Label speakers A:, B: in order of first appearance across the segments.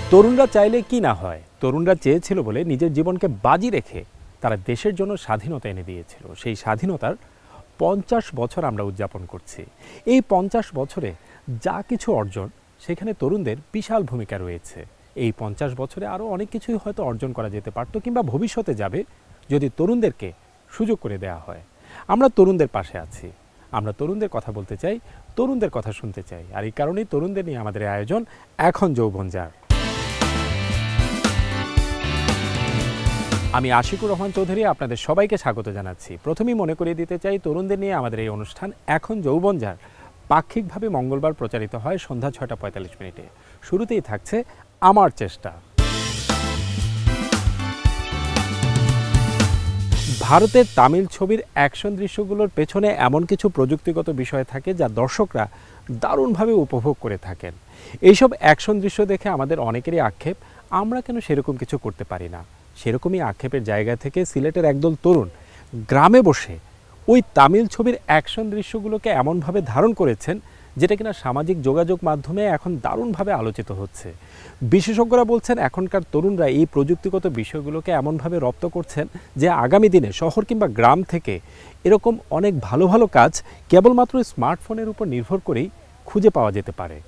A: তরুণরা চাইলে কি না হয়, তরুণরা চেয়েছিল বলে নিজের জীবনকে বাজি রেখে তারা দেশের জন্য স্বাধীনতা এনে দিয়েছিল। সেই স্বাধীনতার 50 বছর আমরা উদযাপন করছি। এই 50 বছরে যা কিছু অর্জন, সেখানে তরুণদের বিশাল ভূমিকা রয়েছে। এই 50 বছরে আরও অনেক কিছুই হয়তো অর্জন করা যেতে পারত, কিংবা ভবিষ্যতে যাবে যদি তরুণদেরকে সুযোগ করে দেওয়া হয়। আমরা তরুণদের পাশে আছি, আমরা তরুণদের কথা বলতে চাই, তরুণদের কথা শুনতে চাই। আর এই কারণেই তরুণদের নিয়ে আমাদের আয়োজন এখন যৌবনজার। আমি আশিকুর রহমান চৌধুরী আপনাদের সবাইকে স্বাগত জানাচ্ছি। প্রথমেই মনে করিয়ে দিতে চাই, তরুণদের নিয়ে আমাদের এই অনুষ্ঠান এখন যৌবনজার পাক্ষিকভাবে মঙ্গলবার প্রচারিত হয় সন্ধ্যা 6টা 45 মিনিটে। শুরুতেই থাকছে আমার চেষ্টা। ভারতের তামিল ছবির অ্যাকশন দৃশ্যগুলোর পেছনে এমন কিছু প্রযুক্তিগত বিষয় থাকে যা দর্শকরা দারুণভাবে উপভোগ করে থাকেন। এইসব অ্যাকশন দৃশ্য দেখে আমাদের অনেকেরই আক্ষেপ, আমরা কেন সেরকম কিছু করতে পারি না। সেরকমই আক্ষেপের জায়গা থেকে সিলেটের একদল তরুণ গ্রামে বসে ওই তামিল ছবির অ্যাকশন দৃশ্যগুলোকে এমনভাবে ধারণ করেছেন যেটা কিনা সামাজিক যোগাযোগ মাধ্যমে এখন দারুণভাবে আলোচিত হচ্ছে। বিশেষজ্ঞরা বলছেন এখনকার তরুণরা এই প্রযুক্তিগত বিষয়গুলোকে এমনভাবে রপ্ত করছেন যে আগামী দিনে শহর কিংবা গ্রাম থেকে এরকম অনেক ভালো ভালো কাজ কেবলমাত্র স্মার্টফোনের উপর নির্ভর করেই খুঁজে পাওয়া যেতে পারে।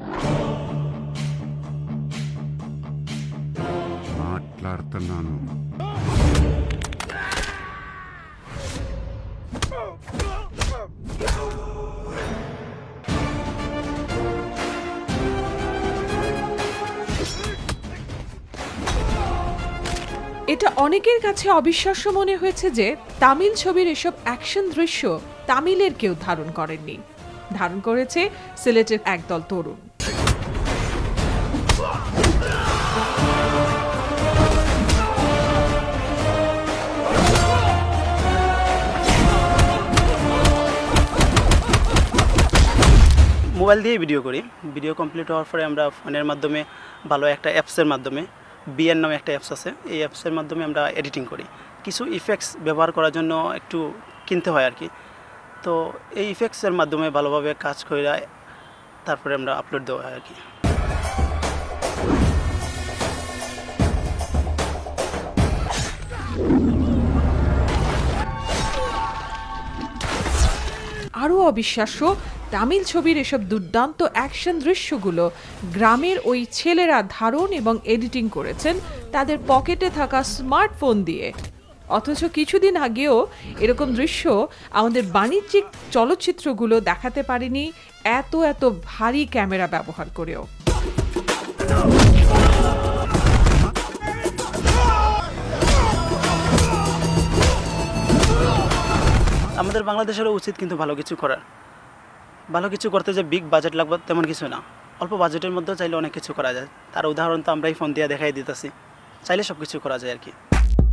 B: এটা অনেকের কাছে অবিশ্বাস্য মনে হয়েছে যে তামিল ছবির এসব অ্যাকশন দৃশ্য তামিলের কেউ ধারণ করেননি, ধারণ করেছে সিলেটের একদল তরুণ।
C: মোবাইল দিয়ে ভিডিও করি। ভিডিও কমপ্লিট হওয়ার পরে আমরা ফোনের মাধ্যমে ভালো একটা অ্যাপসের মাধ্যমে, বিএন নামে একটা অ্যাপস আছে, এই অ্যাপসের মাধ্যমে আমরা এডিটিং করি। কিছু ইফেক্টস ব্যবহার করার জন্য একটু কিনতে হয় আর কি। তো এই ইফেক্টসের মাধ্যমে ভালোভাবে কাজ করে তারপরে আমরা আপলোড দেওয়া হয় আর কি।
B: আরও অবিশ্বাস্য, তামিল ছবির এসব দুর্দান্ত অ্যাকশন দৃশ্যগুলো গ্রামের ওই ছেলেরা ধারণ এবং এডিটিং করেছেন তাদের পকেটে থাকা স্মার্টফোন দিয়ে। অথচ কিছুদিন আগেও এরকম দৃশ্য আমাদের বাণিজ্যিক চলচ্চিত্রগুলো দেখাতে পারেনি এত এত ভারী ক্যামেরা ব্যবহার করেও।
C: আমাদের বাংলাদেশেরও উচিত কিন্তু ভালো কিছু করার। ভালো কিছু করতে যে বিগ বাজেট লাগবে তেমন কিছু না, অল্প বাজেটের মধ্যেও চাইলে অনেক কিছু করা যায়। তার উদাহরণ তো আমরাই ফোন দিয়ে দেখাই দিতেছি, চাইলে সব কিছু করা যায় আর কি।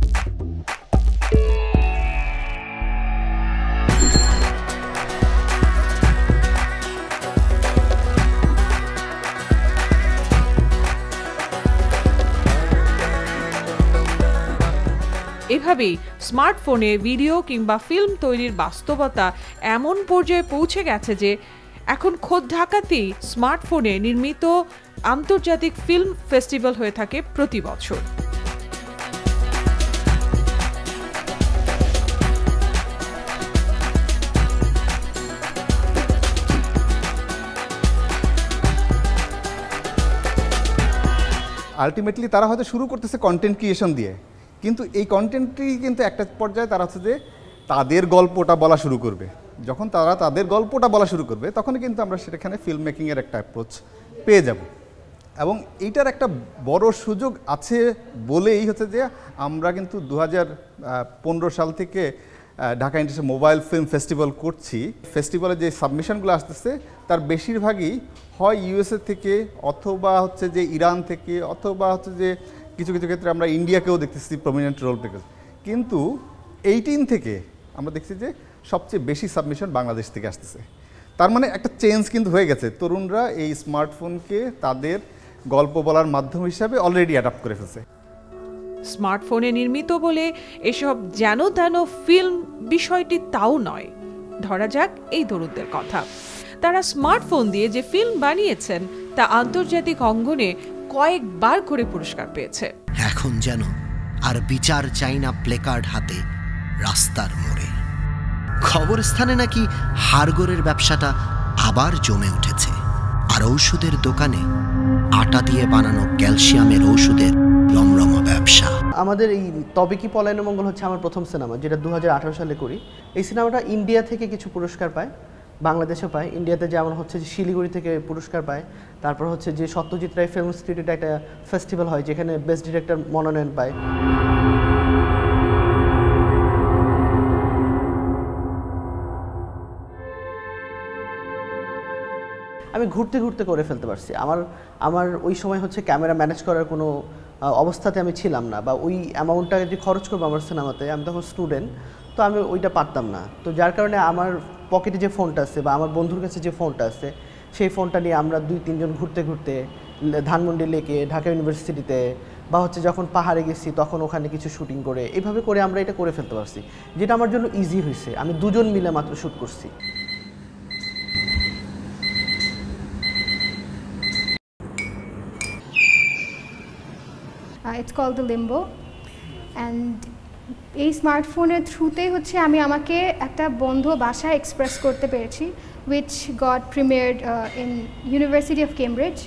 B: এভাবেই স্মার্টফোনে ভিডিও কিংবা ফিল্ম তৈরির বাস্তবতা এমন পর্যায়ে পৌঁছে গেছে যে এখন খোদ ঢাকাতেই স্মার্টফোনে নির্মিত আন্তর্জাতিক ফিল্ম ফেস্টিভ্যাল হয়ে থাকে প্রতি বছর।
D: আলটিমেটলি তারা হয়তো শুরু করতেছে কন্টেন্ট ক্রিয়েশন দিয়ে, কিন্তু এই কন্টেন্টটি কিন্তু একটা পর্যায়ে তারা হচ্ছে যে তাদের গল্পটা বলা শুরু করবে। যখন তারা তাদের গল্পটা বলা শুরু করবে তখন কিন্তু আমরা সেখানে ফিল্ম মেকিংয়ের একটা অ্যাপ্রোচ পেয়ে যাব। এবং এইটার একটা বড় সুযোগ আছে বলেই হচ্ছে যে আমরা কিন্তু 2015 সাল থেকে Dhaka international mobile film festival করছি। ফেস্টিভ্যালে যে সাবমিশনগুলো আসতেছে তার বেশিরভাগই হয় ইউএসএ থেকে, অথবা হচ্ছে যে ইরান থেকে, অথবা হচ্ছে যে কিছু কিছু ক্ষেত্রে আমরা ইন্ডিয়াকেও দেখতেছি প্রমিনেন্ট রোল প্লে। কিন্তু 18 থেকে আমরা দেখছি যে সবচেয়ে বেশি সাবমিশন বাংলাদেশ থেকে আসতেছে। তার মানে একটা চেঞ্জ কিন্তু হয়ে গেছে। তরুণরা এই স্মার্টফোনকে তাদের গল্প বলার মাধ্যম হিসাবে অলরেডি অ্যাডাপ্ট করে ফেলছে।
B: স্মার্টফোনে নির্মিত বলে এসব যেন তেন ফিল্ম বিষয়টি তাও নয়। ধরা যাক এই তরুণদের কথা, তারা স্মার্টফোন দিয়ে যে ফিল্ম বানিয়েছেন তা আন্তর্জাতিক অঙ্গনে কয়েকবার করে পুরস্কার পেয়েছে।
E: এখন যেন আর বিচার চাই না প্লেকার্ড হাতে রাস্তার মোড়ে। খবরস্থানে নাকি হাড়গোড়ের ব্যবসাটা আবার জমে উঠেছে, আর ঔষধের দোকানে আটা দিয়ে বানানো ক্যালসিয়ামের ঔষধের রমরমা ব্যবসা।
F: আমাদের এই তবে কি পলায়ন মঙ্গল হচ্ছে আমার প্রথম সিনেমা, যেটা 2018 সালে করি। এই সিনেমাটা ইন্ডিয়া থেকে কিছু পুরস্কার পায়, বাংলাদেশে পায়। ইন্ডিয়াতে যেমন হচ্ছে যে শিলিগুড়ি থেকে পুরস্কার পায়, তারপর হচ্ছে যে সত্যজিৎ রায় ফিল্ম ইনস্টিটিউটে একটা ফেস্টিভ্যাল হয় যেখানে বেস্ট ডিরেক্টর মনোনয়ন পায়। আমি ঘুরতে ঘুরতে করে ফেলতে পারছি। আমার ওই সময় হচ্ছে ক্যামেরা ম্যানেজ করার কোনো অবস্থাতে আমি ছিলাম না, বা ওই অ্যামাউন্টটা যে খরচ করবো আমার সিনেমাতে, আমি তখন স্টুডেন্ট, তো আমি ওইটা পারতাম না। তো যার কারণে আমার পকেটে যে ফোনটা আছে বা আমার বন্ধুর কাছে যে ফোনটা আছে, সেই ফোনটা নিয়ে আমরা 2-3 জন ঘুরতে ঘুরতে ধানমন্ডি লেকে, ঢাকা ইউনিভার্সিটিতে, বা হচ্ছে যখন পাহাড়ে গেছি তখন ওখানে কিছু শুটিং করে, এইভাবে করে আমরা এটা করে ফেলতে পারছি, যেটা আমার জন্য ইজি হয়েছে। আমি 2 জন মিলে মাত্র শ্যুট করছি।
G: It's called the Limbo, and এই স্মার্টফোনের থ্রুতেই হচ্ছে আমি আমাকে একটা বন্ধ ভাষায় এক্সপ্রেস করতে পেরেছি, which got premiered in University of Cambridge.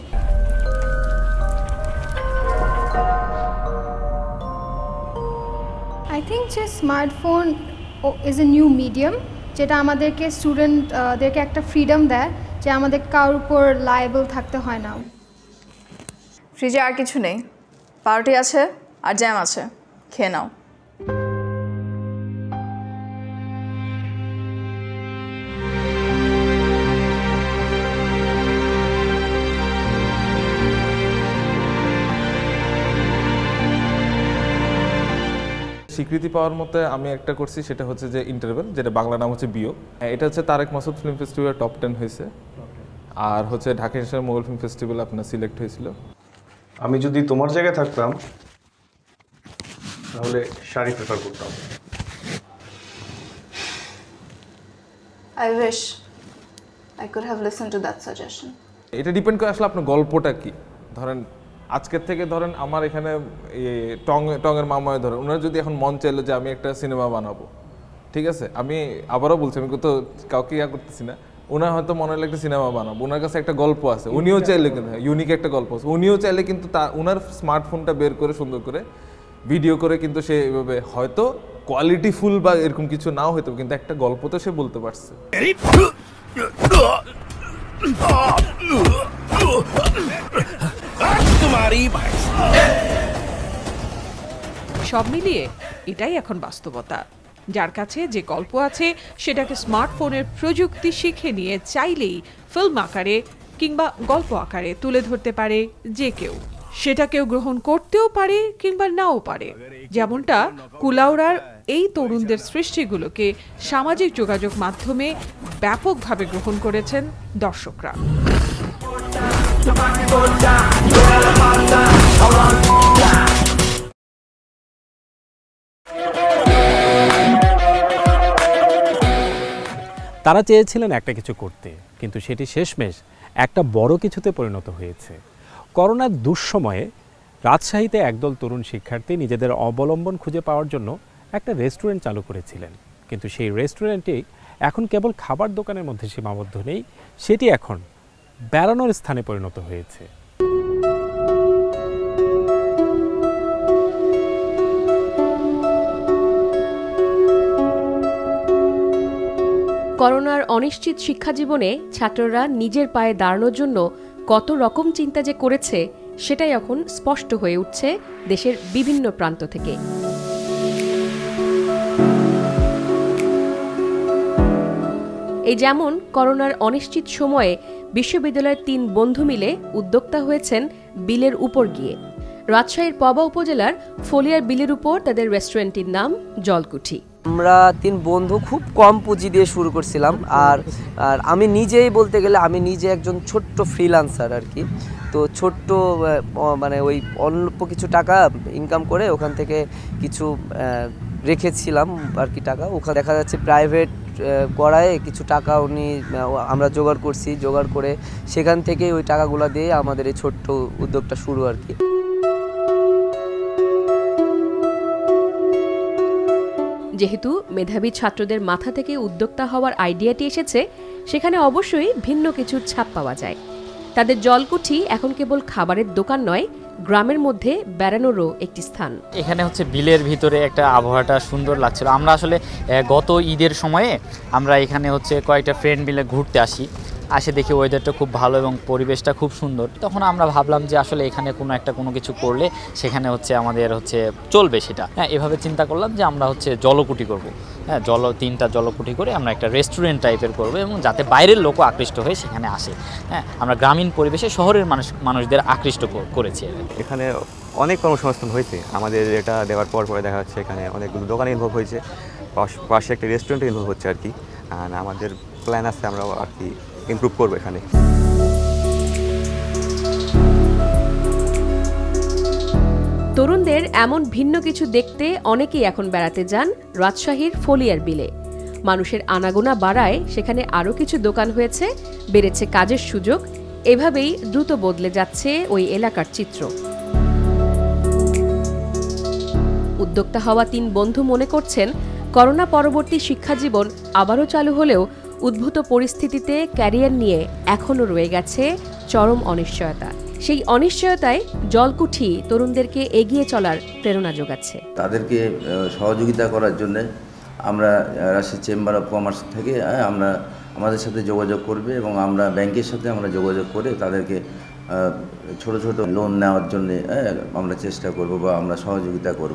G: I think যে smartphone is a new medium, যেটা আমাদেরকে স্টুডেন্টদেরকে একটা ফ্রিডম দেয় যে আমাদের কারোর উপর লায়েবল থাকতে হয় না।
H: ফ্রিজে আর কিছু নেই, পাউরুটি আছে আর জ্যাম আছে, খেয়ে নাও।
I: স্বীকৃতি পাওয়ার মতো আমি একটা করছি, সেটা হচ্ছে যে ইন্টারভেল, যেটা বাংলা নাম হচ্ছে বিও। এটা হচ্ছে Tareque Masud film festival top 10 হয়েছে, আর হচ্ছে Dhaka international mobile film festival আপনার সিলেক্ট হয়েছিল।
J: আমি যদি তোমার জায়গায় থাকতাম তাহলে শাড়ি প্রেফার করতাম।
H: I wish I could have listened to that suggestion.
I: এটা ডিপেন্ড করে আসলে আপনার গল্পটা কি। ধরেন আজকের থেকে ধরেন আমার এখানে টঙের মামায় ধরেন, ওনারা যদি এখন মন চাইলো যে আমি একটা সিনেমা বানাবো, ঠিক আছে, আমি আবারও বলছি, আমি তো কাউকে করতেছি না, ওনার হয়তো মনে হলো একটা সিনেমা বানাবো, ওনার কাছে একটা গল্প আছে, উনিও চাইলে কিন্তু ইউনিক একটা গল্প আছে, উনিও চাইলে কিন্তু ওনার স্মার্টফোনটা বের করে সুন্দর করে ভিডিও করে কিন্তু সে এভাবে হয়তো কোয়ালিটিফুল বা এরকম কিছু নাও হয়তো, কিন্তু একটা গল্প তো সে বলতে পারছে।
B: সব মিলিয়ে এটাই এখন বাস্তবতা। যার কাছে যে গল্প আছে সেটাকে স্মার্টফোনের প্রযুক্তি শিখে নিয়ে চাইলেই ফিল্ম আকারে কিংবা গল্প আকারে তুলে ধরতে পারে যে কেউ। সেটা কেউ গ্রহণ করতেও পারে কিংবা নাও পারে, যেমনটা কুলাউড়ার এই তরুণদের সৃষ্টিগুলোকে সামাজিক যোগাযোগ মাধ্যমে ব্যাপকভাবে গ্রহণ করেছেন দর্শকরা।
A: তারা চেয়েছিলেন একটা কিছু করতে, কিন্তু সেটি শেষমেশ একটা বড় কিছুতে পরিণত হয়েছে। করোনার দুঃসময়ে রাজশাহীতে একদল তরুণ শিক্ষার্থী নিজেদের অবলম্বন খুঁজে পাওয়ার জন্য একটা রেস্টুরেন্ট চালু করেছিলেন, কিন্তু সেই রেস্টুরেন্টটি এখন কেবল খাবার দোকানের মধ্যে সীমাবদ্ধ নেই, সেটি এখন বেড়ানোর স্থানে পরিণত হয়েছে।
K: করোনার অনিশ্চিত শিক্ষা জীবনে ছাত্ররা নিজের পায়ে দাঁড়ানোর জন্য কত রকম চিন্তা যে করেছে, সেটাই এখন স্পষ্ট হয়ে উঠছে দেশের বিভিন্ন প্রান্ত থেকে। এই যেমন করোনার অনিশ্চিত সময়ে বিশ্ববিদ্যালয়ের 3 বন্ধু মিলে উদ্যোক্তা হয়েছেন বিলের উপর গিয়ে। রাজশাহীর পবা উপজেলার ফলিয়ার বিলের উপর তাদের রেস্টুরেন্টটির নাম জলকুঠি।
L: আমরা 3 বন্ধু খুব কম পুঁজি দিয়ে শুরু করছিলাম, আর আমি নিজেই বলতে গেলে আমি নিজে একজন ছোট্ট ফ্রিল্যান্সার আর কি। তো ছোট্ট মানে ওই অল্প কিছু টাকা ইনকাম করে ওখান থেকে কিছু রেখেছিলাম আর কি টাকা, ওখানে দেখা যাচ্ছে প্রাইভেট করায় কিছু টাকা আমরা জোগাড় করছি, জোগাড় করে সেখান থেকে ওই টাকাগুলো দিয়ে আমাদের এই ছোট্ট উদ্যোগটা শুরু আর কি।
K: যেহেতু মেধাবী ছাত্রদের মাথা থেকে উদ্যোক্তা হওয়ার আইডিয়াটি এসেছে, সেখানে অবশ্যই ভিন্ন কিছুর ছাপ পাওয়া যায়। তাদের জলকুঠি এখন কেবল খাবারের দোকান নয়, গ্রামের মধ্যে বেড়ানোরও একটি স্থান।
M: এখানে হচ্ছে বিলের ভিতরে একটা আবহাওয়াটা সুন্দর লাগছিল। আমরা আসলে গত ঈদের সময়ে আমরা এখানে হচ্ছে কয়েকটা ফ্রেন্ড মিলে ঘুরতে আসে দেখি ওয়েদারটা খুব ভালো এবং পরিবেশটা খুব সুন্দর। তখন আমরা ভাবলাম যে আসলে এখানে কোনো কিছু করলে সেখানে হচ্ছে আমাদের হচ্ছে চলবে সেটা। হ্যাঁ, এভাবে চিন্তা করলাম যে আমরা হচ্ছে জলকুঠি করব। হ্যাঁ, 3টা জলকুঠি করে আমরা একটা রেস্টুরেন্ট টাইপের করব এবং যাতে বাইরের লোকও আকৃষ্ট হয়ে সেখানে আসে। হ্যাঁ, আমরা গ্রামীণ পরিবেশে শহরের মানুষদের আকৃষ্ট করেছি।
N: এখানে অনেক কর্মসংস্থান হয়েছে আমাদের, এটা দেওয়ার পর দেখা যাচ্ছে এখানে অনেকগুলো দোকানে ইনভলভ হয়েছে, পাশে একটা রেস্টুরেন্টে ইনভলভ হচ্ছে আর কি। আর আমাদের প্ল্যান আছে আমরা আর কি ইমপ্রুভ করবো এখানে।
K: তরুণদের এমন ভিন্ন কিছু দেখতে অনেকেই এখন বেড়াতে যান রাজশাহীর ফলিয়ার বিলে। মানুষের আনাগোনা বাড়ায় সেখানে আরও কিছু দোকান হয়েছে, বেড়েছে কাজের সুযোগ। এভাবেই দ্রুত বদলে যাচ্ছে ওই এলাকার চিত্র। উদ্যোক্তা হওয়া 3 বন্ধু মনে করছেন, করোনা পরবর্তী শিক্ষাজীবন আবারও চালু হলেও উদ্ভূত পরিস্থিতিতে ক্যারিয়ার নিয়ে এখনও রয়ে গেছে চরম অনিশ্চয়তা। সেই অনিশ্চয়তায় জলকুঠি তরুণদেরকে এগিয়ে চলার প্রেরণা যোগাচ্ছে।
O: তাদেরকে সহযোগিতা করার জন্য আমরা রাজশাহী চেম্বার অফ কমার্স থেকে আমাদের সাথে যোগাযোগ করবে এবং আমরা ব্যাংকের সাথে আমরা যোগাযোগ করে তাদেরকে ছোট ছোট লোন নেওয়ার জন্য আমরা চেষ্টা করব বা আমরা সহযোগিতা করব।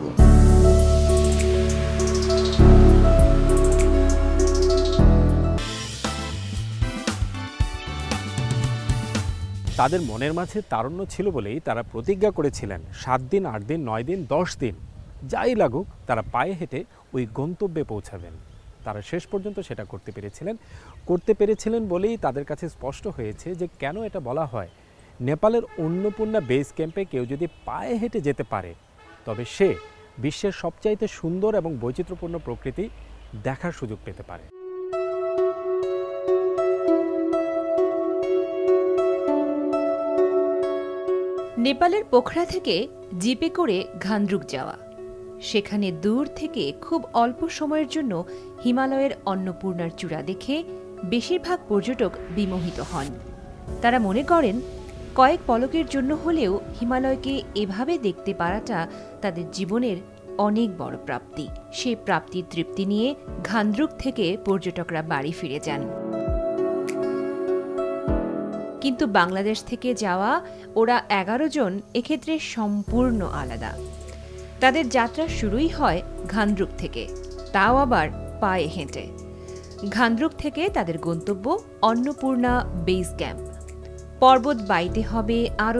A: তাদের মনের মাঝে তারুণ্য ছিল বলেই তারা প্রতিজ্ঞা করেছিলেন 7 দিন, 8 দিন, 9 দিন, 10 দিন যাই লাগুক তারা পায়ে হেঁটে ওই গন্তব্যে পৌঁছাবেন। তারা শেষ পর্যন্ত সেটা করতে পেরেছিলেন বলেই তাদের কাছে স্পষ্ট হয়েছে যে কেন এটা বলা হয়, নেপালের অন্নপূর্ণা বেস ক্যাম্পে কেউ যদি পায়ে হেঁটে যেতে পারে তবে সে বিশ্বের সবচাইতে সুন্দর এবং বৈচিত্র্যপূর্ণ প্রকৃতি দেখার সুযোগ পেতে পারে।
P: নেপালের পোখরা থেকে জিপে করে ঘান্দ্রুক যাওয়া, সেখানে দূর থেকে খুব অল্প সময়ের জন্য হিমালয়ের অন্নপূর্ণার চূড়া দেখে বেশিরভাগ পর্যটক বিমোহিত হন। তারা মনে করেন কয়েক পলকের জন্য হলেও হিমালয়কে এভাবে দেখতে পারাটা তাদের জীবনের অনেক বড় প্রাপ্তি। সেই প্রাপ্তির তৃপ্তি নিয়ে ঘান্দ্রুক থেকে পর্যটকরা বাড়ি ফিরে যান। কিন্তু বাংলাদেশ থেকে যাওয়া ওরা 11 জন এক্ষেত্রে সম্পূর্ণ আলাদা। তাদের যাত্রা শুরুই হয় ঘান্দ্রুক থেকে, তাও আবার পায়ে হেঁটে। ঘান্দ্রুক থেকে তাদের গন্তব্য অন্নপূর্ণা বেস ক্যাম্প। পর্বত বাইতে হবে আরও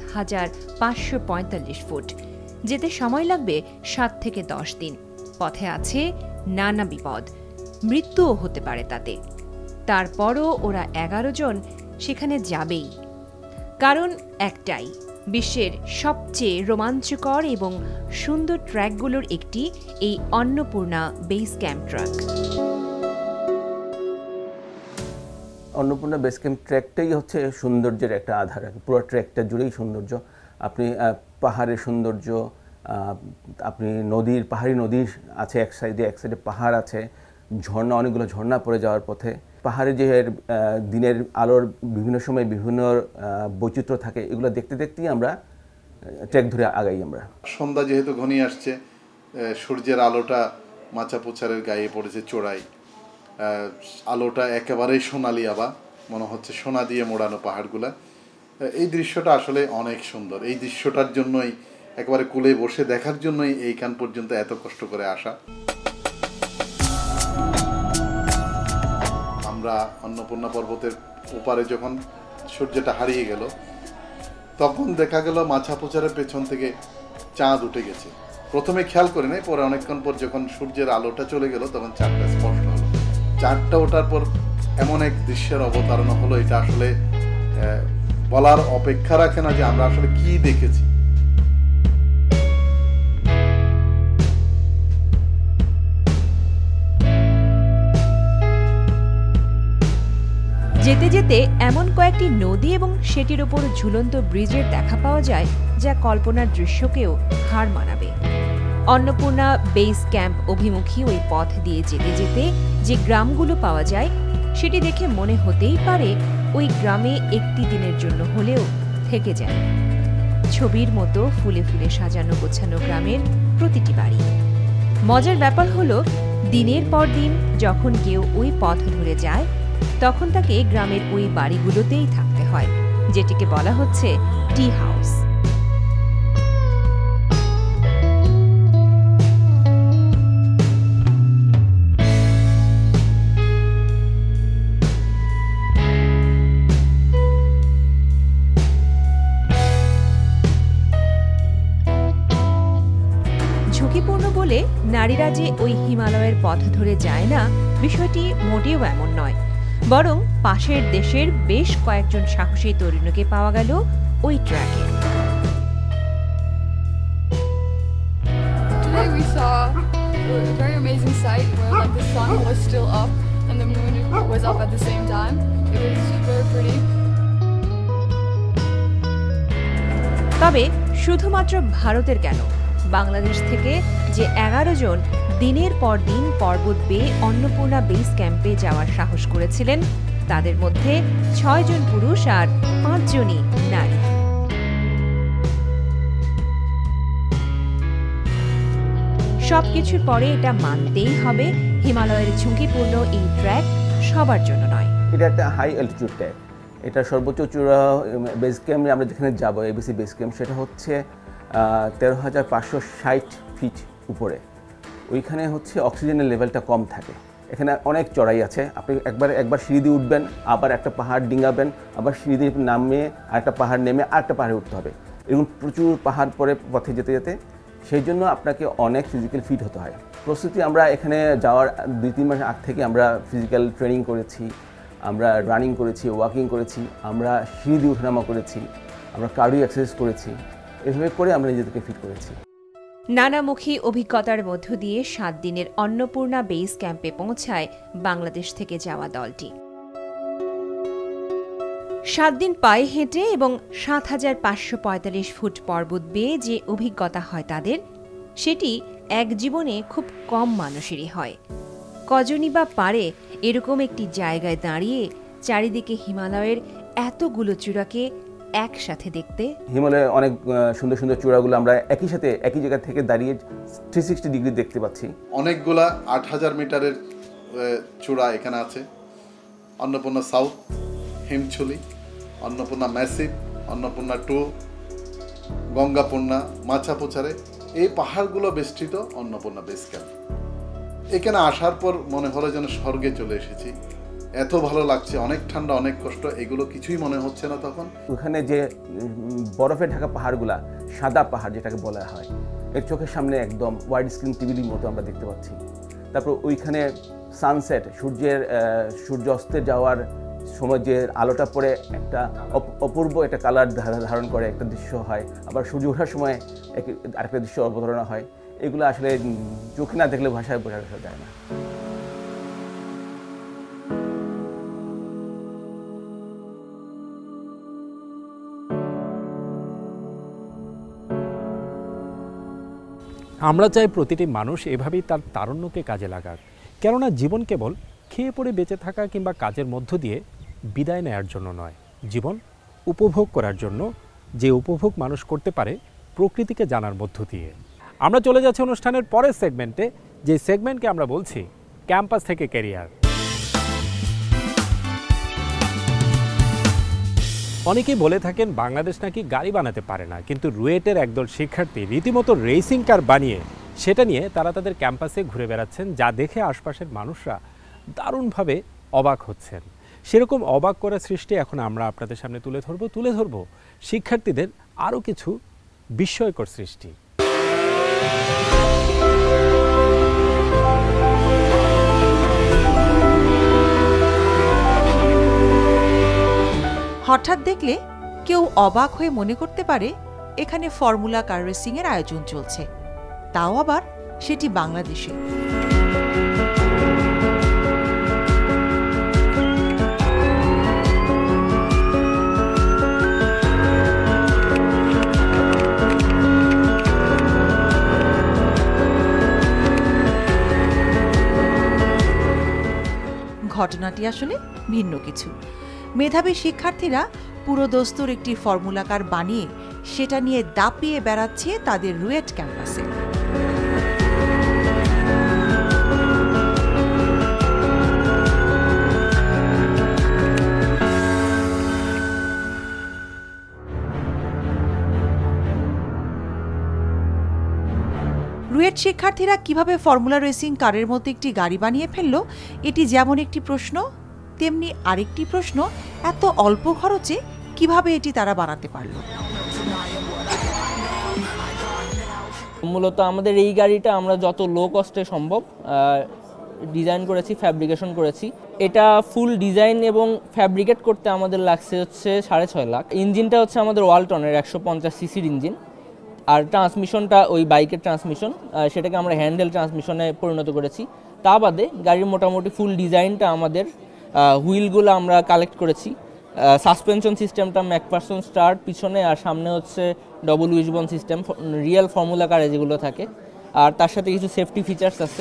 P: ৭,৫৪৫ ফুট। যেতে সময় লাগবে 7 থেকে 10 দিন। পথে আছে নানা বিপদ, মৃত্যুও হতে পারে তাতে। তারপরও ওরা 11 জন সেখানে যাবেই, কারণ একটাই, বিশ্বের সবচেয়ে রোমাঞ্চকর এবং সুন্দর ট্র্যাকগুলোর একটি এই Annapurna base camp track.
Q: Annapurna base camp ট্র্যাকটাই হচ্ছে সৌন্দর্যের একটা আধার। পুরো ট্র্যাকটা জুড়েই সৌন্দর্য। আপনি পাহাড়ের সৌন্দর্য, আপনি পাহাড়ি নদীর আছে এক সাইডে পাহাড় আছে, ঝর্ণা, অনেকগুলো ঝর্ণা পড়ে যাওয়ার পথে। পাহাড়ে যে দিনের আলোর বিভিন্ন সময় বিভিন্ন বৈচিত্র্য থাকে, এগুলো দেখতে দেখতেই আমরা ট্রেক ধরে আগাই। আমরা
R: সন্ধ্যা যেহেতু ঘনিয়ে আসছে, সূর্যের আলোটা মাচাপুচারের গায়ে পড়েছে চোরাই, আলোটা একেবারেই সোনালি আবা, মনে হচ্ছে সোনা দিয়ে মোড়ানো পাহাড়গুলা। এই দৃশ্যটা আসলে অনেক সুন্দর। এই দৃশ্যটার জন্যই একেবারে কুলে বসে দেখার জন্যই এইখান পর্যন্ত এত কষ্ট করে আসা। আমরা অন্নপূর্ণা পর্বতের ওপারে যখন সূর্যটা হারিয়ে গেল, তখন দেখা গেল মাছাপোচারের পেছন থেকে চাঁদ উঠে গেছে। প্রথমে খেয়াল করি নাই, পরে অনেকক্ষণ পর যখন সূর্যের আলোটা চলে গেল তখন চাঁদটা স্পষ্ট হলো। চাঁদটা ওঠার পর এমন এক দৃশ্যের অবতারণা হলো, এটা আসলে বলার অপেক্ষা রাখে না যে আমরা আসলে কি দেখেছি।
P: যেতে যেতে এমন কয়েকটি নদী এবং সেটির ওপর ঝুলন্ত ব্রিজের দেখা পাওয়া যায় যা কল্পনার দৃশ্যকেও হার মানাবে। অন্নপূর্ণা বেস ক্যাম্প অভিমুখী ওই পথ দিয়ে যেতে যেতে যে গ্রামগুলো পাওয়া যায় সেটি দেখে মনে হতেই পারে ওই গ্রামে একটি দিনের জন্য হলেও থেকে যায়। ছবির মতো ফুলে ফুলে সাজানো গোছানো গ্রামের প্রতিটি বাড়ি। মজার ব্যাপার হলো দিনের পর দিন যখন কেউ ওই পথ ধরে যায় তখন তাকে গ্রামের ওই বাড়িগুলোতেই থাকতে হয়, যেটিকে বলা হচ্ছে টি হাউস। ঝুঁকিপূর্ণ বলে নারীরা যে ওই হিমালয়ের পথ ধরে যায় না, বিষয়টি মোটেও এমন নয়, বরং পাশের দেশের বেশ কয়েকজন সাহসী তরুণীকে পাওয়া গেল ওই ট্র্যাকে।
S: Today we saw a very amazing sight where like the sun was still up and the moon was up at the same time. It was very pretty.
P: তবে শুধুমাত্র ভারতের কেন, বাংলাদেশ থেকে যে 11 জন দিনের পর দিন পর্বত বেয়ে অন্নপূর্ণা বেস ক্যাম্পে যাওয়ার সাহস করেছিলেন তাদের মধ্যে 6 জন পুরুষ আর 5 জনই নারী। সবকিছুর পরে এটা মানতেই হবে হিমালয়ের ঝুঁকিপূর্ণ এই ট্র্যাক সবার জন্য নয়।
Q: এটা একটা হাই অ্যালটিটিউড ট্র্যাক। এটা সর্বোচ্চ চূড়া বেস ক্যাম্পে আমরা যেখানে যাব, এবিসি বেস ক্যাম্প, সেটা হচ্ছে 13,560 ফিট উপরে। ওইখানে হচ্ছে অক্সিজেনের লেভেলটা কম থাকে। এখানে অনেক চড়াই আছে, আপনি একবার সিঁড়ি দিয়ে উঠবেন, আবার একটা পাহাড় ডিঙাবেন, আবার সিঁড়ি দিয়ে নামে আরেকটা পাহাড় নেমে আরেকটা পাহাড়ে উঠতে হবে। এরকম প্রচুর পাহাড় পরে পথে যেতে যেতে সেই জন্য আপনাকে অনেক ফিজিক্যাল ফিট হতে হয়। প্রস্তুতি আমরা এখানে যাওয়ার 2-3 মাস আগ থেকে আমরা ফিজিক্যাল ট্রেনিং করেছি, আমরা রানিং করেছি, ওয়াকিং করেছি, আমরা সিঁড়ি দিয়ে ওঠানামা করেছি, আমরা কার্ডিও এক্সারসাইজ করেছি। এভাবে করে আমরা নিজেদেরকে ফিট করেছি।
P: নানামুখী অভিজ্ঞতার মধ্য দিয়ে 7 দিনের অন্নপূর্ণা বেস ক্যাম্পে পৌঁছায় বাংলাদেশ থেকে যাওয়া দলটি। 7 দিন পায়ে হেঁটে এবং 7,545 ফুট পর্বত বেয়ে যে অভিজ্ঞতা হয় তাদের, সেটি এক জীবনে খুব কম মানুষেরই হয়। কজনই বা পারে এরকম একটি জায়গায় দাঁড়িয়ে চারিদিকে হিমালয়ের এতগুলো চূড়াকে একসাথে দেখতে।
Q: হিমালয়ে অনেক সুন্দর সুন্দর চূড়াগুলো আমরা একই সাথে একই জায়গা থেকে দাঁড়িয়ে 360 ডিগ্রি দেখতে পাচ্ছি।
R: অনেকগুলা 8,000 মিটারের চূড়া এখানে আছে। অন্নপূর্ণা সাউথ, হিমছুলি, অন্নপূর্ণা ম্যাসিভ, অন্নপূর্ণা 2, গঙ্গাপূর্ণা, মাছাপোচারে, এই পাহাড়গুলো বেষ্টিত অন্নপূর্ণা বেস ক্যাম্প। এখানে আসার পর মনে হলো যেন স্বর্গে চলে এসেছি। এত ভালো লাগছে, অনেক ঠান্ডা, অনেক কষ্ট, এগুলো কিছুই মনে হচ্ছে না তখন।
Q: ওখানে যে বরফে ঢাকা পাহাড়গুলা, সাদা পাহাড় যেটাকে বলা হয়, এর চোখের সামনে একদম ওয়াইড স্ক্রিন টিভির মতো আমরা দেখতে পাচ্ছি। তারপর ওইখানে সানসেট, সূর্য অস্তে যাওয়ার সময় যে আলোটা পড়ে একটা অপূর্ব একটা কালার ধারণ করে একটা দৃশ্য হয়, আবার সূর্য ওঠার সময় আরেকটা দৃশ্য অবতারণা হয়। এগুলো আসলে চোখে না দেখলে ভাষায় বোঝা যায় না।
A: আমরা চাই প্রতিটি মানুষ এভাবেই তার তারুণ্যকে কাজে লাগাক, কেননা জীবন কেবল খেয়ে পড়ে বেঁচে থাকা কিংবা কাজের মধ্য দিয়ে বিদায় নেয়ার জন্য নয়, জীবন উপভোগ করার জন্য, যে উপভোগ মানুষ করতে পারে প্রকৃতিকে জানার মধ্য দিয়ে। আমরা চলে যাচ্ছি অনুষ্ঠানের পরের সেগমেন্টে, যে সেগমেন্টকে আমরা বলছি ক্যাম্পাস থেকে ক্যারিয়ার। অনেকেই বলে থাকেন বাংলাদেশ নাকি গাড়ি বানাতে পারে না, কিন্তু রুয়েটের একদল শিক্ষার্থী রীতিমতো রেসিং কার বানিয়ে সেটা নিয়ে তারা তাদের ক্যাম্পাসে ঘুরে বেড়াচ্ছেন, যা দেখে আশপাশের মানুষরা দারুণভাবে অবাক হচ্ছেন। সেরকম অবাক করা সৃষ্টি এখন আমরা আপনাদের সামনে তুলে ধরব শিক্ষার্থীদের আরও কিছু বিস্ময়কর সৃষ্টি।
B: হঠাৎ দেখলে কেউ অবাক হয়ে মনে করতে পারে এখানে ফর্মুলা কার রেসিং এর আয়োজন চলছে, তাও আবার সেটি বাংলাদেশে।
T: ঘটনাটি আসলে ভিন্ন কিছু। মেধাবী শিক্ষার্থীরা পুরো দস্তুর একটি ফর্মুলাকার বানিয়ে সেটা নিয়ে দাপিয়ে বেড়াচ্ছে তাদের রুয়েট ক্যাম্পাসে। রুয়েট শিক্ষার্থীরা কিভাবে ফর্মুলা রেসিং কারের মতো একটি গাড়ি বানিয়ে ফেলল, এটি যেমন একটি প্রশ্ন, তেমনি আরেকটি প্রশ্ন, এত অল্প খরচে কিভাবে এটি তারা বানাতে পারল।
U: মূলত আমাদের এই গাড়িটা আমরা যত লো কস্টে সম্ভব ডিজাইন করেছি, ফ্যাব্রিকেশন করেছি। এটা ফুল ডিজাইন এবং ফ্যাব্রিকেট করতে আমাদের লাগছে হচ্ছে 6.5 লাখ। ইঞ্জিনটা হচ্ছে আমাদের ওয়ালটনের 150 সিসির ইঞ্জিন, আর ট্রান্সমিশনটা ওই বাইকের ট্রান্সমিশন, সেটাকে আমরা হ্যান্ডেল ট্রান্সমিশনে পরিণত করেছি। তা বাদে গাড়ির মোটামুটি ফুল ডিজাইনটা আমাদের, হুইলগুলো আমরা কালেক্ট করেছি, সাসপেনশন সিস্টেমটা ম্যাকফারসন স্টার্ট পিছনে, আর সামনে হচ্ছে double wishbone system, real formula কারে যেগুলো থাকে, আর তার সাথে কিছু সেফটি ফিচার্স আছে।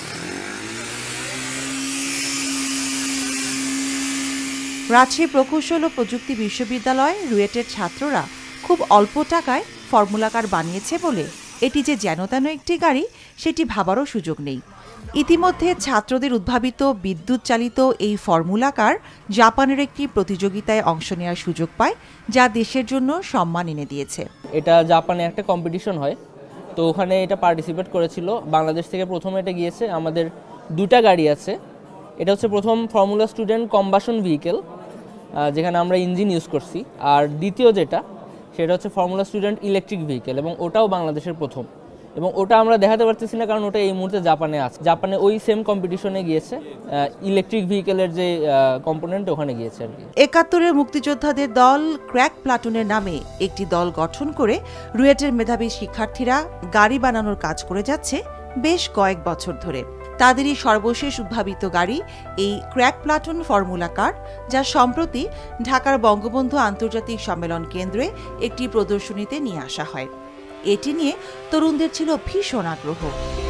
T: রাজশাহী প্রকৌশল ও প্রযুক্তি বিশ্ববিদ্যালয় রুয়েটের ছাত্ররা খুব অল্প টাকায় ফর্মুলাকার বানিয়েছে বলে এটি যে যেন একটি গাড়ি সেটি ভাবারও সুযোগ নেই। ইতিমধ্যে ছাত্রদের উদ্ভাবিত বিদ্যুৎ চালিত এই ফর্মুলাকার জাপানের একটি প্রতিযোগিতায় অংশ নেওয়ার সুযোগ পায়, যা দেশের জন্য সম্মান এনে দিয়েছে।
U: এটা জাপানে একটা কম্পিটিশন হয়, তো ওখানে এটা পার্টিসিপেট করেছিল। বাংলাদেশ থেকে প্রথমে এটা গিয়েছে। আমাদের 2টা গাড়ি আছে। এটা হচ্ছে প্রথম ফর্মুলা স্টুডেন্ট কম্বাসন ভেহিকেল, যেখানে আমরা ইঞ্জিন ইউজ করছি, আর দ্বিতীয় যেটা সেটা হচ্ছে ফর্মুলা স্টুডেন্ট ইলেকট্রিক ভেহিকেল, এবং ওটাও বাংলাদেশের প্রথম। এবং ওটা আমরা দেখাতে পারতেছি না কারণ ওটা এই মুহূর্তে জাপানে আছে। জাপানে ওই সেম কম্পিটিশনে গিয়েছে, ইলেকট্রিক ভেহিকেলের যে কম্পোনেন্ট ওখানে গিয়েছে আর কি।
T: 71-এর মুক্তিযোদ্ধাদের দল ক্র্যাক প্লাটুনের নামে একটি দল গঠন করে রুয়েটের মেধাবী শিক্ষার্থীরা গাড়ি বানানোর কাজ করে যাচ্ছে বেশ কয়েক বছর ধরে। তাদেরই সর্বশেষ উদ্ভাবিত গাড়ি এই ক্র্যাক প্লাটুন ফর্মুলা কার, যা সম্প্রতি ঢাকার বঙ্গবন্ধু আন্তর্জাতিক সম্মেলন কেন্দ্রে একটি প্রদর্শনীতে নিয়ে আসা হয়। এটি নিয়ে তরুণদের ছিল ভীষণ আগ্রহ।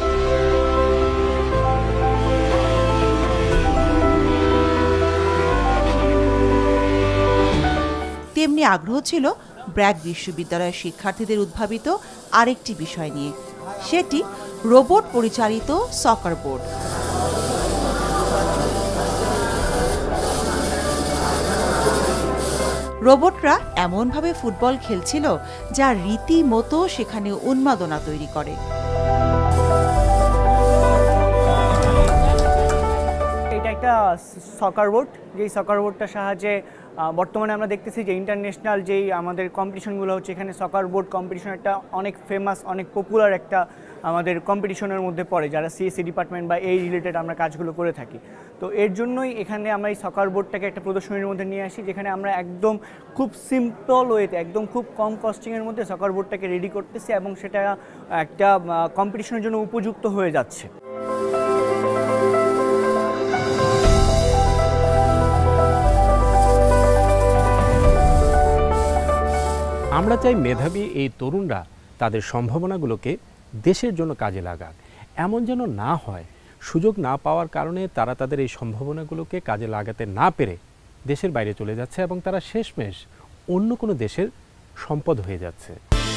T: তেমনি আগ্রহ ছিল ব্র্যাক বিশ্ববিদ্যালয়ের শিক্ষার্থীদের উদ্ভাবিত আরেকটি বিষয় নিয়ে, সেটি রোবট পরিচালিত সকার বোর্ড। রোবটরা এমনভাবে ফুটবল খেলছিল যা রীতিমতো সেখানে উন্মাদনা তৈরি করে।
V: এটা একটা সকার বোর্ড, যেই সকার বোর্ডটার সাহায্যে বর্তমানে আমরা দেখতেছি যে ইন্টারন্যাশনাল যেই আমাদের কম্পিটিশনগুলো হচ্ছে, এখানে সকার বোর্ড কম্পিটিশন একটা অনেক ফেমাস, অনেক পপুলার একটা আমাদের কম্পিটিশনের মধ্যে পড়ে, যারা সিএসসি ডিপার্টমেন্ট বা এই রিলেটেড আমরা কাজগুলো করে থাকি। তো এর জন্যই এখানে আমরা এই সকার বোর্ডটাকে একটা প্রদর্শনীর মধ্যে নিয়ে আসি, যেখানে আমরা একদম খুব সিম্পল ওয়েতে, একদম খুব কম কস্টিংয়ের মধ্যে সকার বোর্ডটাকে রেডি করতেছি, এবং সেটা একটা কম্পিটিশনের জন্য উপযুক্ত হয়ে যাচ্ছে।
A: আমরা চাই মেধাবী এই তরুণরা তাদের সম্ভাবনাগুলোকে দেশের জন্য কাজে লাগাক। এমন যেন না হয় সুযোগ না পাওয়ার কারণে তারা তাদের এই সম্ভাবনাগুলোকে কাজে লাগাতে না পেরে দেশের বাইরে চলে যাচ্ছে এবং তারা শেষমেশ অন্য কোনো দেশের সম্পদ হয়ে যাচ্ছে।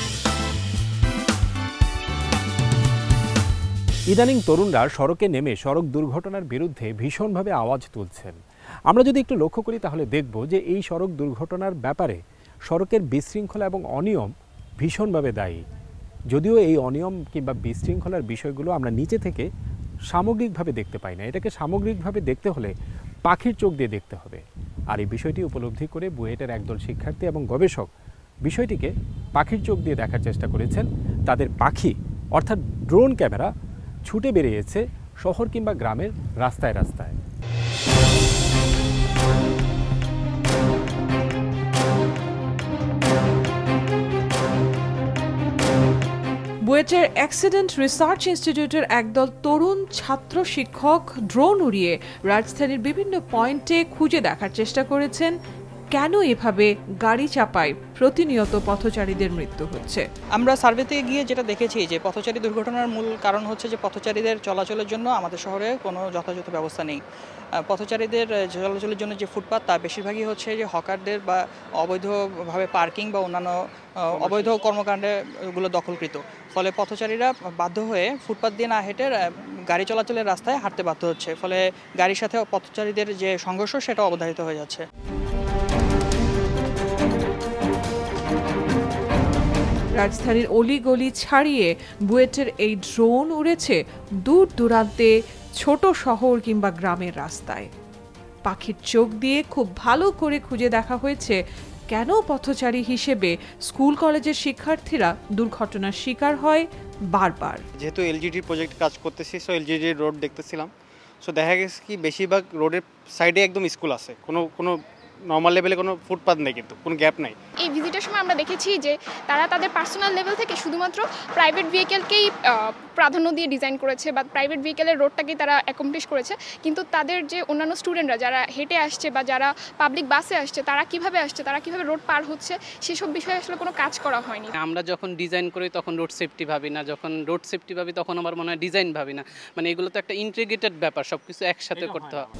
A: ইদানিং তরুণরা সড়কে নেমে সড়ক দুর্ঘটনার বিরুদ্ধে ভীষণভাবে আওয়াজ তুলছেন। আমরা যদি একটু লক্ষ্য করি তাহলে দেখব যে এই সড়ক দুর্ঘটনার ব্যাপারে সড়কের বিশৃঙ্খলা এবং অনিয়ম ভীষণভাবে দায়ী। যদিও এই অনিয়ম কিংবা বিশৃঙ্খলার বিষয়গুলো আমরা নিচে থেকে সামগ্রিকভাবে দেখতে পাই না, এটাকে সামগ্রিকভাবে দেখতে হলে পাখির চোখ দিয়ে দেখতে হবে। আর এই বিষয়টি উপলব্ধি করে বুয়েটের একদল শিক্ষার্থী এবং গবেষক বিষয়টিকে পাখির চোখ দিয়ে দেখার চেষ্টা করেছেন। তাদের পাখি অর্থাৎ ড্রোন ক্যামেরা ছুটে বেরিয়েছে শহর কিংবা গ্রামের রাস্তায় রাস্তায়।
B: বুয়েটের অ্যাক্সিডেন্ট রিসার্চ ইনস্টিটিউটের একদল তরুণ ছাত্র শিক্ষক ড্রোন উড়িয়ে রাজধানীর বিভিন্ন পয়েন্টে খুঁজে দেখার চেষ্টা করেছেন কেন এভাবে গাড়ি চাপায় প্রতিনিয়ত পথচারীদের মৃত্যু হচ্ছে?
C: আমরা সার্ভেতে গিয়ে যেটা দেখেছি যে পথচারী দুর্ঘটনার মূল কারণ হচ্ছে যে পথচারীদের চলাচলের জন্য আমাদের শহরে কোনো যথাযথ ব্যবস্থা নেই। পথচারীদের চলাচলের জন্য যে ফুটপাত তা বেশিরভাগই হচ্ছে যে হকারদের বা অবৈধভাবে পার্কিং বা অন্যান্য অবৈধ কর্মকাণ্ডে এগুলো দখলকৃত। ফলে পথচারীরা বাধ্য হয়ে ফুটপাত দিয়ে না হেঁটে গাড়ি চলাচলের রাস্তায় হাঁটতে বাধ্য হচ্ছে। ফলে গাড়ির সাথে পথচারীদের যে সংঘর্ষ সেটা অবধারিত হয়ে যাচ্ছে।
B: রাজধানীর অলিগলি ছাড়িয়ে বুয়েটের এই ড্রোন উড়েছে দূর দূরান্তে ছোট শহর কিংবা গ্রামের রাস্তায়। পাখির চোখ দিয়ে খুব ভালো করে খুঁজে দেখা হয়েছে কেন পথচারী হিসেবে স্কুল কলেজের শিক্ষার্থীরা দুর্ঘটনার শিকার হয় বারবার।
D: যেহেতু এলজিডির প্রজেক্ট কাজ করতেছি, সো এলজিডির রোড দেখতেছিলাম, সো দেখা গেছে কি বেশিরভাগ রোডের সাইডে একদম স্কুল আছে, কোনো নর্মাল লেভেলে কোনো ফুটপাথ নেই, কিন্তু কোনো গ্যাপ নাই।
W: এই ভিজিটের সময় আমরা দেখেছি যে তারা তাদের পার্সোনাল লেভেল থেকে শুধুমাত্র প্রাইভেট ভেহিকেলকেই প্রাধান্য দিয়ে ডিজাইন করেছে বা প্রাইভেট ভেহিকেলের রোডটাকেই তারা অ্যাকমপ্লিশ করেছে, কিন্তু তাদের যে অন্যান্য স্টুডেন্টরা যারা হেঁটে আসছে বা যারা পাবলিক বাসে আসছে তারা কিভাবে আসছে, তারা কিভাবে রোড পার হচ্ছে সেসব বিষয়ে আসলে কোনো কাজ করা হয়নি।
X: আমরা যখন ডিজাইন করি তখন রোড সেফটি ভাবি না, যখন রোড সেফটি ভাবি তখন আমার মনে হয় ডিজাইন ভাবি না। মানে এগুলো তো একটা ইন্টিগ্রেটেড ব্যাপার, সব কিছু একসাথে করতে হয়।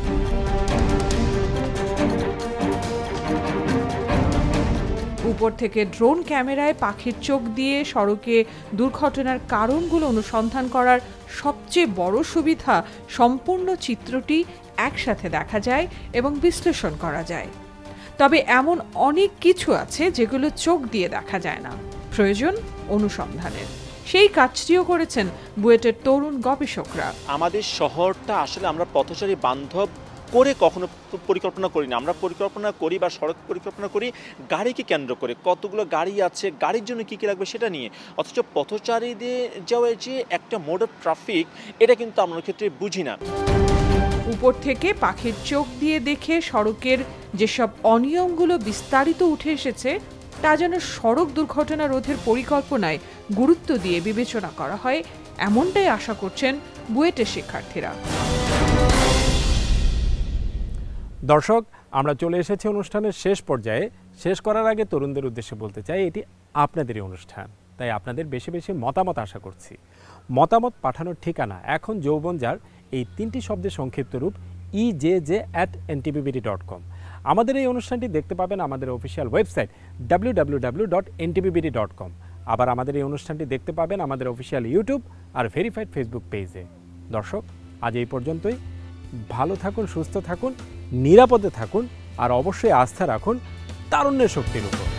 B: উপর থেকে ড্রোন ক্যামেরায় পাখির চোখ দিয়ে সড়কে দুর্ঘটনার কারণগুলো অনুসন্ধান করার সবচেয়ে বড় সুবিধা সম্পূর্ণ চিত্রটি একসাথে দেখা যায় এবং বিশ্লেষণ করা যায়। তবে এমন অনেক কিছু আছে যেগুলো চোখ দিয়ে দেখা যায় না, প্রয়োজন অনুসন্ধানের। সেই কাজটিও করেছেন বুয়েটের তরুণ গবেষকরা।
Y: আমাদের শহরটা আসলে আমরা পথচারী বান্ধব করে কখনো পরিকল্পনা করি না। আমরা পরিকল্পনা করি বা সড়ক পরিকল্পনা করি গাড়িকে কেন্দ্র করে, কতগুলো গাড়ি আছে, গাড়ির জন্য কী কী লাগবে সেটা নিয়ে। অথচ পথচারীদের যাওয়া যে একটা মোড অফ ট্রাফিক, এটা কিন্তু আমরা ক্ষেত্রে বুঝি না।
B: উপর থেকে পাখির চোখ দিয়ে দেখে সড়কের যেসব অনিয়মগুলো বিস্তারিত উঠে এসেছে তা যেন সড়ক দুর্ঘটনা রোধের পরিকল্পনায় গুরুত্ব দিয়ে বিবেচনা করা হয়, এমনটাই আশা করছেন বুয়েটের শিক্ষার্থীরা।
A: দর্শক, আমরা চলে এসেছি অনুষ্ঠানের শেষ পর্যায়ে। শেষ করার আগে তরুণদের উদ্দেশ্যে বলতে চাই, এটি আপনাদেরই অনুষ্ঠান, তাই আপনাদের বেশি বেশি মতামত আশা করছি। মতামত পাঠানোর ঠিকানা এখন যৌবনজার এই 3টি শব্দের সংক্ষিপ্ত রূপ ejj@ntbbd.com। আমাদের এই অনুষ্ঠানটি দেখতে পাবেন আমাদের অফিসিয়াল ওয়েবসাইট www.ntbbd.com। আবার আমাদের এই অনুষ্ঠানটি দেখতে পাবেন আমাদের অফিসিয়াল ইউটিউব আর ভেরিফাইড ফেসবুক পেজে। দর্শক, আজ এই পর্যন্তই। ভালো থাকুন, সুস্থ থাকুন, নিরাপদে থাকুন আর অবশ্যই আস্থা রাখুন তারুণ্যের শক্তির উপর।